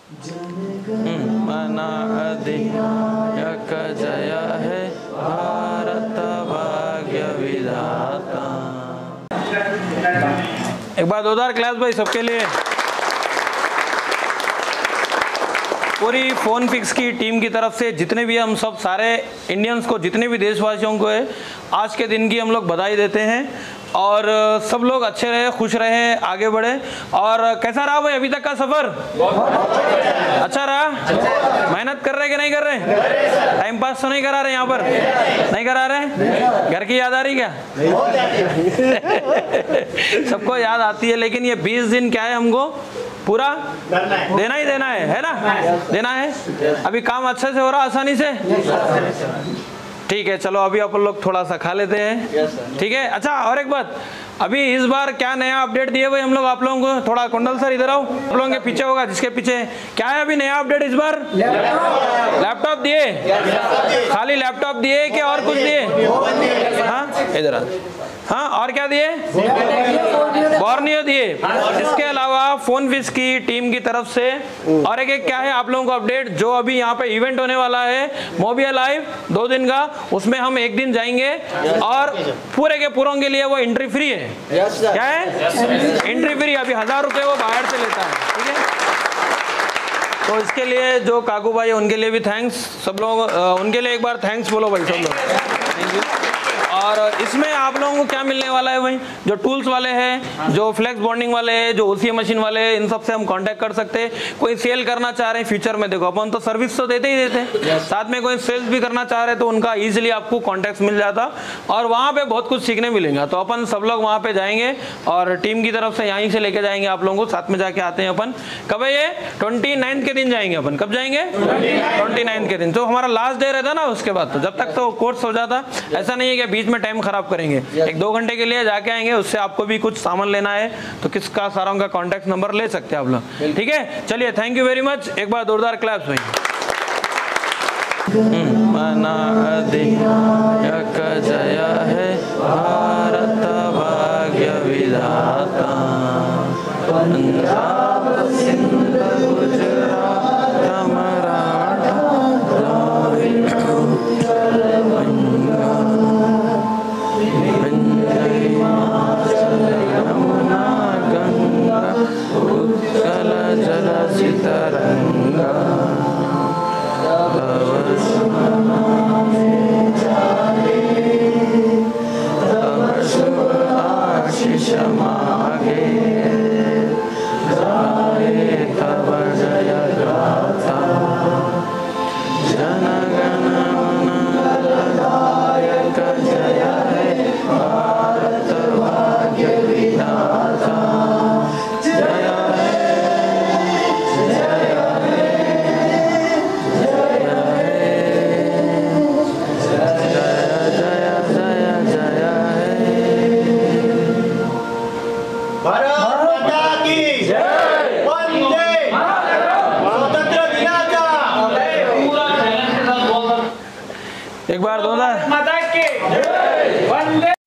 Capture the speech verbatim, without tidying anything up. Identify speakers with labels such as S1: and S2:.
S1: मना अधिनायक जय है भारत भाग्य विधाता। एक बार जोरदार क्लास भाई सबके लिए। पूरी फोन फिक्स की टीम की तरफ से जितने भी हम सब सारे इंडियंस को, जितने भी देशवासियों को है, आज के दिन की हम लोग बधाई देते हैं और सब लोग अच्छे रहे, खुश रहे, आगे बढ़े। और कैसा रहा भाई अभी तक का सफर? अच्छा रहा? मेहनत कर रहे कि नहीं कर रहे? टाइम पास तो नहीं करा रहे यहाँ पर? नहीं करा रहे? घर की याद आ रही क्या? सबको याद आती है, लेकिन ये बीस दिन क्या है, हमको पूरा देना ही देना है, है ना? देना है। अभी काम अच्छे से हो रहा, आसानी से? ठीक है, चलो अभी अपन लोग थोड़ा सा खा लेते हैं, ठीक है? अच्छा, और एक बात, अभी इस बार क्या नया अपडेट दिए भाई हम लोग आप लोगों को? थोड़ा कुंडल सर इधर आओ, आप लोगों के पीछे होगा, जिसके पीछे क्या है अभी नया अपडेट इस बार? लैपटॉप दिए? खाली लैपटॉप दिए कि और कुछ दिए? हाँ इधर आ। हाँ, और क्या दिए? बॉर्नियो दिए। इसके अलावा फोन फिक्स की टीम की तरफ से और एक एक क्या है आप लोगों को अपडेट, जो अभी यहाँ पे इवेंट होने वाला है मोबिया लाइव दो दिन का, उसमें हम एक दिन जाएंगे और पूरे के पूरों के लिए वो एंट्री फ्री है। क्या है? Entry free. अभी हजार रुपए वो बाहर से लेता है, ठीक है? तो इसके लिए जो काकू भाई है उनके लिए भी थैंक्स, सब लोग उनके लिए एक बार थैंक्स बोलो भाई सब लोग। Thank you. और इसमें आप लोगों को क्या मिलने वाला है भाई, जो टूल्स वाले हैं, जो फ्लेक्स बॉन्डिंग वाले हैं, जो ओसीए मशीन वाले हैं, इन सब से हम कांटेक्ट कर सकते हैं। कोई सेल करना चाह रहे हैं फ्यूचर में, देखो अपन तो सर्विस तो देते ही देते हैं, साथ में कोई सेल्स भी करना चाह रहे हैं तो उनका इजीली आपको कॉन्टेक्ट मिल जाता और वहाँ पे बहुत कुछ सीखने मिलेगा। तो अपन सब लोग वहाँ पे जाएंगे और टीम की तरफ से यहीं से लेके जाएंगे आप लोगों को, साथ में जाके आते हैं अपन। कब है ये? ट्वेंटी नाइन्थ के दिन जाएंगे अपन। कब जाएंगे? ट्वेंटी नाइन्थ के दिन। तो हमारा लास्ट डे रहता ना, उसके बाद तो जब तक तो कोर्स हो जाता, ऐसा नहीं है कि बीच में टाइम खराब करेंगे। एक दो घंटे के लिए जाके आएंगे, उससे आपको भी कुछ सामान लेना है तो किसका सारा उनका कॉन्टेक्ट नंबर ले सकते हैं आप लोग, ठीक है? चलिए, थैंक यू वेरी मच। एक बार जोरदार क्लैप्स भाई। मना अधिनायक जय है भारत भाग्य विधाता। पंजाब सिंध गुजरात मराठा द्राविड़ उत्कल बंगा, यमुना गंगा उत्कल जलधि तरंगा। तव शुभ आशीष मागे, गाये तव जय गाथा। जन गण मन दायक जय है भारत भाग्य विधाता। जय है, जय है, जय है, जय जय जय है।
S2: भारत माता की जय। वंदे गणतंत्र दिनाचा
S1: एक बार दो ना
S2: माता की जय। वंदे